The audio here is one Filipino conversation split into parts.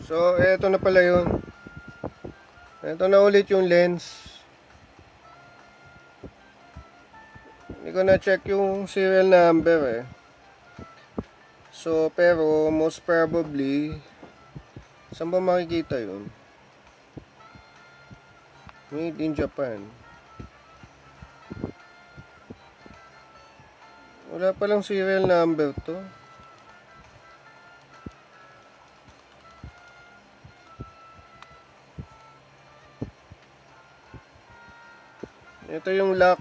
So, eto na pala yun. Eto na ulit yung lens. Hindi ko na-check yung serial number eh. So, pero most probably, saan ba makikita yun? Made in Japan. Wala palang serial number to. Ito yung lock.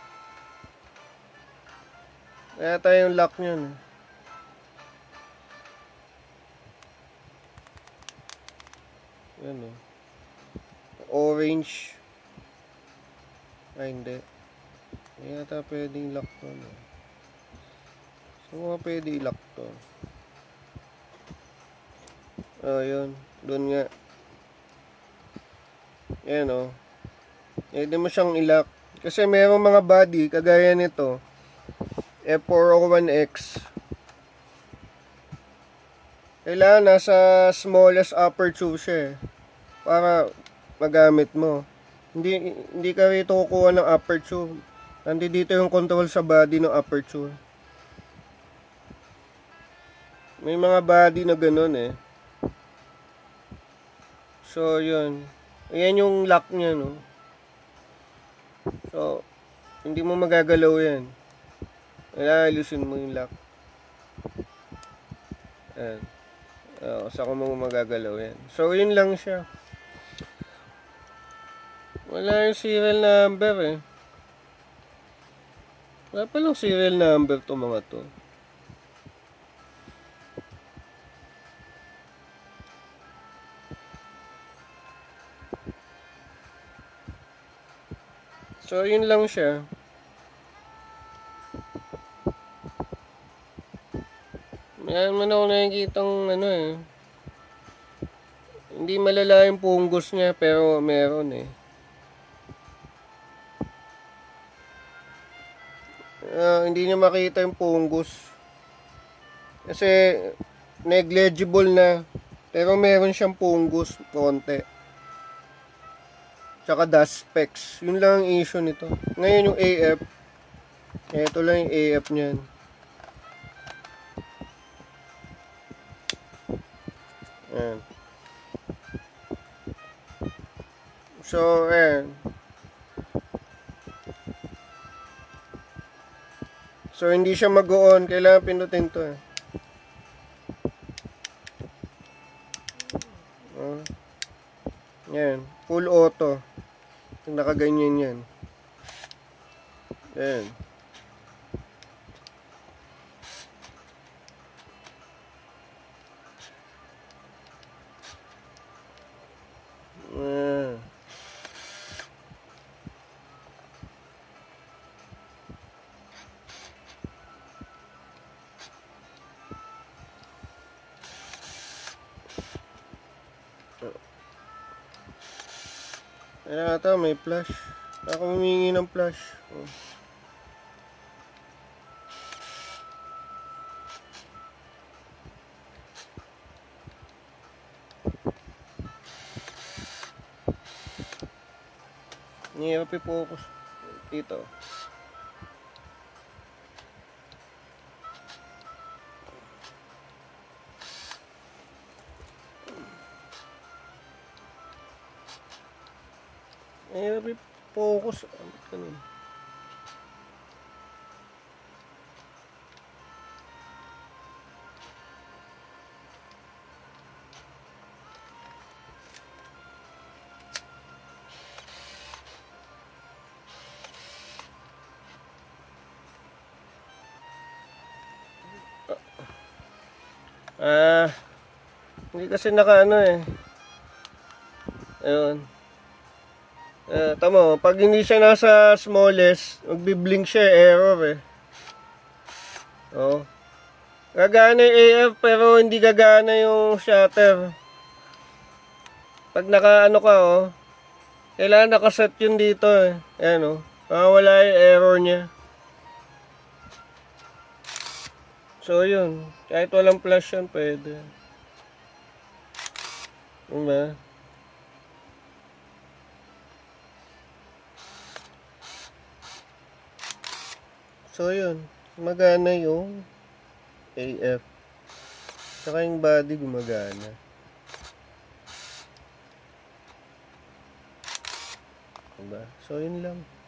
Ito yung lock nyan. Yan o. Orange. Ay hindi. Hindi yata pwedeng lock to. No? So mga pwede i-lock to. Oh yun. Doon nga. Yan o. Pwede mo siyang i-lock. Kasi mayroong mga body kagaya nito. F401X. Kailangan nasa smallest aperture siya eh, para magamit mo. Hindi ka rito kukuha ng aperture. Nandito yung control sa body ng aperture. May mga body na ganun eh. So yun. Ayan yung lock niya no. So hindi mo magagalaw yan. Kailangan ilusin mo yung lock. Ayan. Saka mo magagalaw yan. So yun lang siya. Wala yung serial number eh. Wala palang serial number to mga to. So yun lang siya. Yan man ako nakikitang ano eh. Hindi malala yung punggos niya pero meron eh. Hindi niya makita yung punggos. Kasi negligible na. Pero meron siyang punggos konti. Tsaka dust specks. Yun lang ang issue nito. Ngayon yung AF. Ito lang yung AF niyan. Ayan. So, ayan. So, hindi siya mag-on. Kailangan pindutin to eh. Ayan. Full auto. Nakaganyan yan. Ayan. Ayan ata, may flash. Ako humingi ng flash. Oh. Hirap i-focus dito. Hirap i-focus. Ganun. Hindi kasi naka ano eh. Ayun. Tama, pag hindi siya nasa smallest, magbi-blink siya, error eh. Oh. Gagana yung AF pero hindi gagana yung shutter. Pag naka-ano ka oh, kailangan nakaset yun dito eh. Ayan oh, wala yung error niya. So yun, kahit walang flash yan pwede. Diba? So yun, magana yung AF. Saka yung body gumagana. Diba? So yun lang.